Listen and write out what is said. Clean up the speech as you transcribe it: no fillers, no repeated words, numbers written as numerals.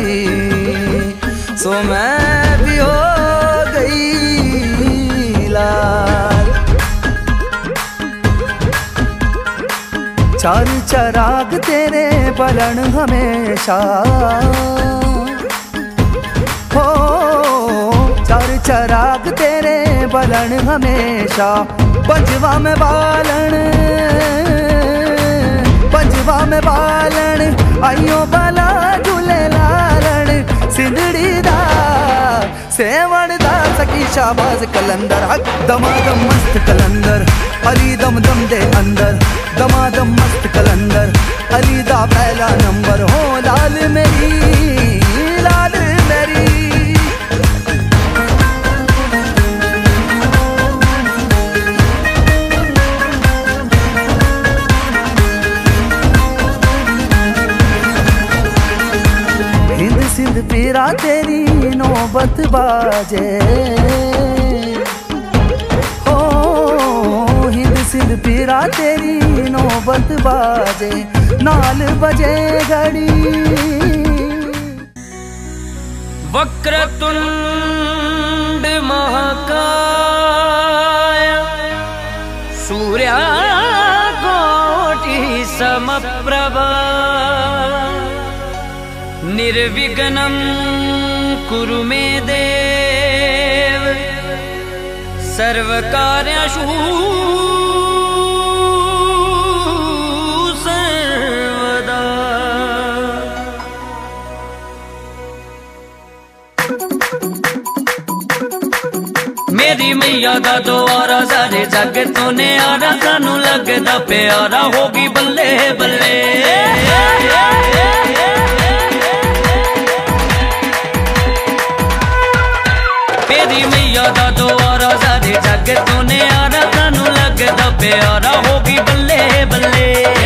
सो मैं भी हो गई लाल। चार चराग तेरे बलन हमेशा हो, चार चराग तेरे बलन हमेशा। पंजवा में बालन, पंजवा में बालन, आइयो बला झूले लालन। सिंधड़ी दा सेवण दा सकी शाबाज कलंदर। हक दमादम मस्त कलंदर, अली दम दम दे अंदर। दमादम मस्त कलंदर, अली दा पहला नंबर। हो लाल मेरी, लाल मेरी। हिंद सिंध पीरा तेरी नौबत बाजे हो, हिंद सिंध पीरा तेरी नौबत बाजे। नाल बजे घड़ी वक्रतुंड महाकाय सूर्या कोटि समप्रभा। निर्विघ्नं कुरु मे देव सर्वकार्येषु सर्वदा। मेरी मैया दा द्वारा सारे जग तो न्यारा। सानू लगदा प्यारा होगी बल्ले बल्ले। मेरी मैया दा द्वारा सारे जग तो न्यारा। सानू लगदा प्यारा होगी बल्ले बल्ले।